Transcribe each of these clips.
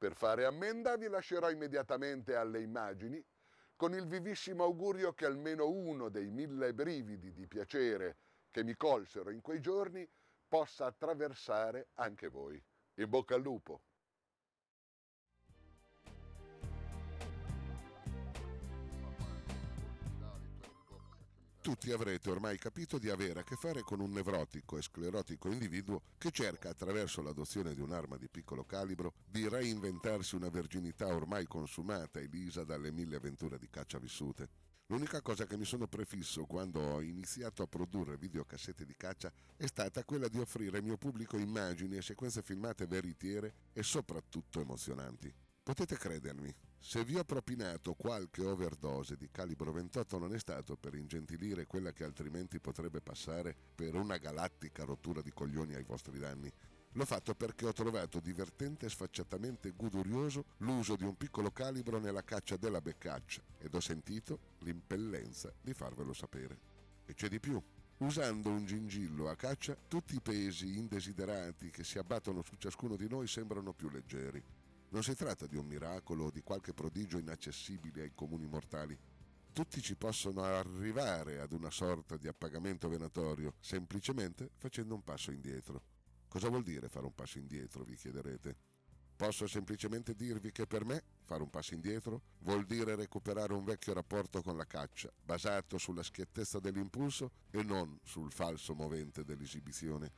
Per fare ammenda vi lascerò immediatamente alle immagini, con il vivissimo augurio che almeno uno dei 1000 brividi di piacere che mi colsero in quei giorni possa attraversare anche voi. In bocca al lupo! Tutti avrete ormai capito di avere a che fare con un nevrotico e sclerotico individuo che cerca, attraverso l'adozione di un'arma di piccolo calibro, di reinventarsi una verginità ormai consumata e lisa dalle 1000 avventure di caccia vissute. L'unica cosa che mi sono prefisso quando ho iniziato a produrre videocassette di caccia è stata quella di offrire al mio pubblico immagini e sequenze filmate veritiere e soprattutto emozionanti. Potete credermi, se vi ho propinato qualche overdose di calibro 28 non è stato per ingentilire quella che altrimenti potrebbe passare per una galattica rottura di coglioni ai vostri danni. L'ho fatto perché ho trovato divertente e sfacciatamente godurioso l'uso di un piccolo calibro nella caccia della beccaccia ed ho sentito l'impellenza di farvelo sapere. E c'è di più. Usando un gingillo a caccia, tutti i pesi indesiderati che si abbattono su ciascuno di noi sembrano più leggeri. Non si tratta di un miracolo o di qualche prodigio inaccessibile ai comuni mortali. Tutti ci possono arrivare ad una sorta di appagamento venatorio, semplicemente facendo un passo indietro. Cosa vuol dire fare un passo indietro, vi chiederete? Posso semplicemente dirvi che per me fare un passo indietro vuol dire recuperare un vecchio rapporto con la caccia, basato sulla schiettezza dell'impulso e non sul falso movente dell'esibizione.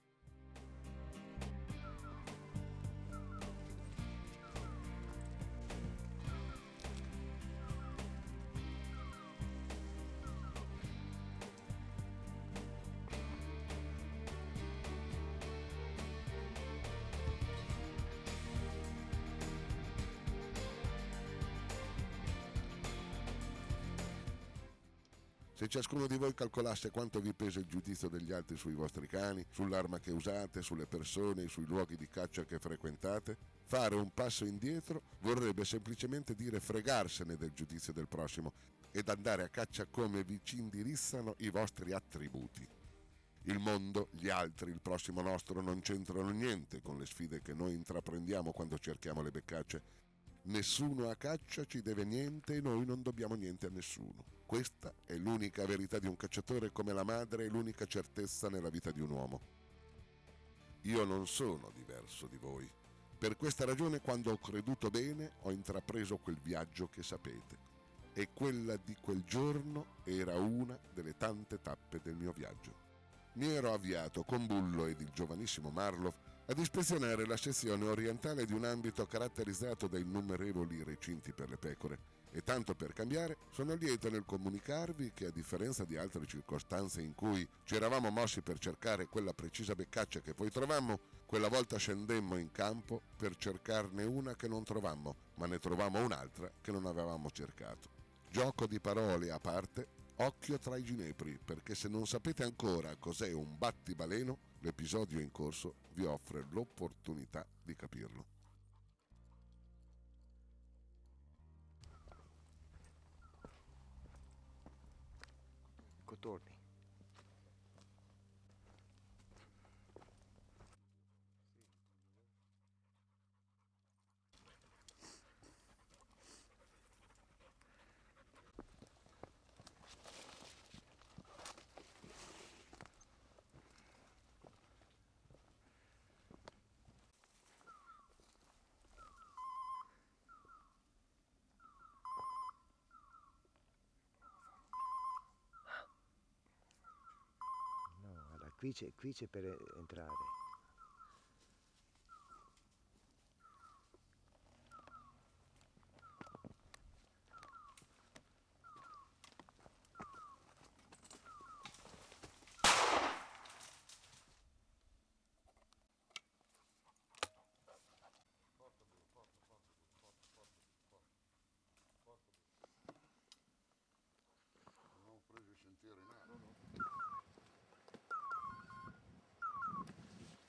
Se ciascuno di voi calcolasse quanto vi pesa il giudizio degli altri sui vostri cani, sull'arma che usate, sulle persone e sui luoghi di caccia che frequentate, fare un passo indietro vorrebbe semplicemente dire fregarsene del giudizio del prossimo ed andare a caccia come vi ci indirizzano i vostri attributi. Il mondo, gli altri, il prossimo nostro non c'entrano niente con le sfide che noi intraprendiamo quando cerchiamo le beccacce. Nessuno a caccia ci deve niente e noi non dobbiamo niente a nessuno. Questa è l'unica verità di un cacciatore, come la madre è l'unica certezza nella vita di un uomo. Io non sono diverso di voi. Per questa ragione, quando ho creduto bene, ho intrapreso quel viaggio che sapete. E quella di quel giorno era una delle tante tappe del mio viaggio. Mi ero avviato con Bullo ed il giovanissimo Marlow ad ispezionare la sezione orientale di un ambito caratterizzato da innumerevoli recinti per le pecore. E tanto per cambiare, sono lieto nel comunicarvi che, a differenza di altre circostanze in cui ci eravamo mossi per cercare quella precisa beccaccia che poi trovammo, quella volta scendemmo in campo per cercarne una che non trovammo, ma ne trovammo un'altra che non avevamo cercato. Gioco di parole a parte, occhio tra i ginepri, perché se non sapete ancora cos'è un battibaleno, l'episodio in corso vi offre l'opportunità di capirlo. Cotorni. No, allora, qui c'è per entrare. Non ho preso il sentiero in alto.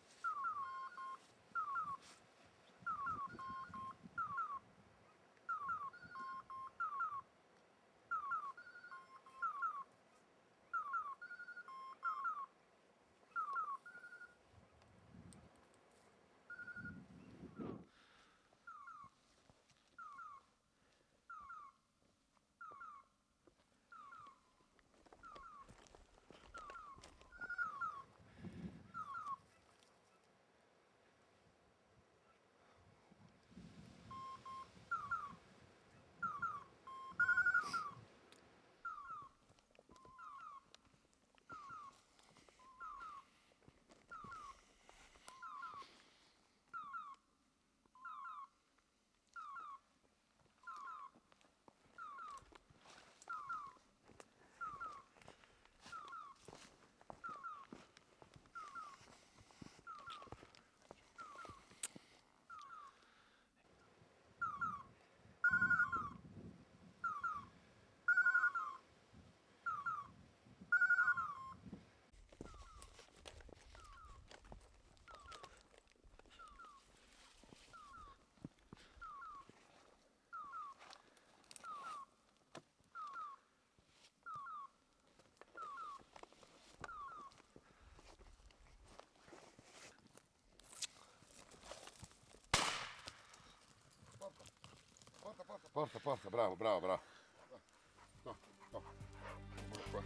Porta, bravo. No. Qua.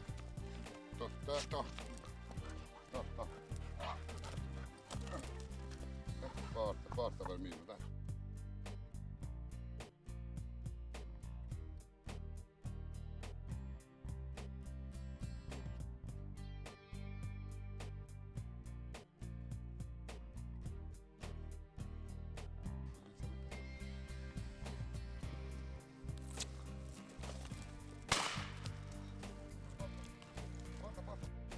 To. Porta Palmino, dai. Porta.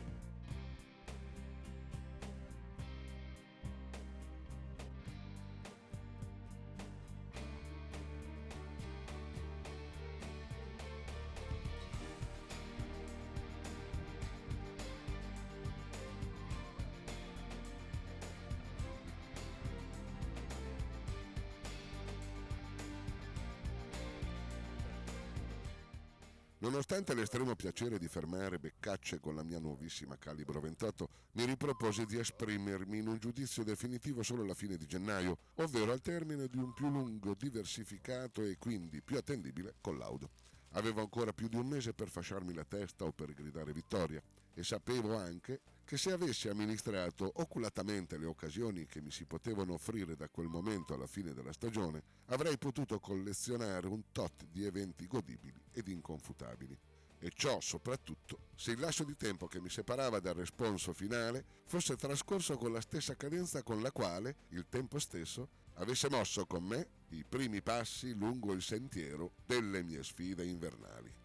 Nonostante l'estremo piacere di fermare beccacce con la mia nuovissima calibro 28, mi riproposi di esprimermi in un giudizio definitivo solo alla fine di gennaio, ovvero al termine di un più lungo, diversificato e quindi più attendibile collaudo. Avevo ancora più di un mese per fasciarmi la testa o per gridare vittoria, e sapevo anche che se avessi amministrato oculatamente le occasioni che mi si potevano offrire da quel momento alla fine della stagione, avrei potuto collezionare un tot di eventi godibili ed inconfutabili. E ciò soprattutto se il lasso di tempo che mi separava dal responso finale fosse trascorso con la stessa cadenza con la quale il tempo stesso avesse mosso con me i primi passi lungo il sentiero delle mie sfide invernali.